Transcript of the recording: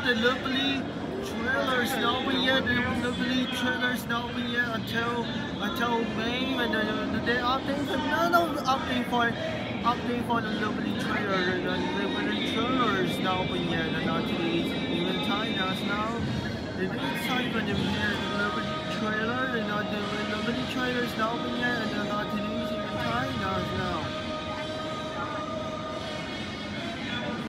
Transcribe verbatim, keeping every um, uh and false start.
the Liberty trailer is not open yet. The Liberty trailer is not open yet until until May, and then the day update. No, no update for update for the Liberty trailer. The Liberty trailer is not open yet, and actually even China's now. It is China the Liberty trailer, and the Liberty trailer is not open yet.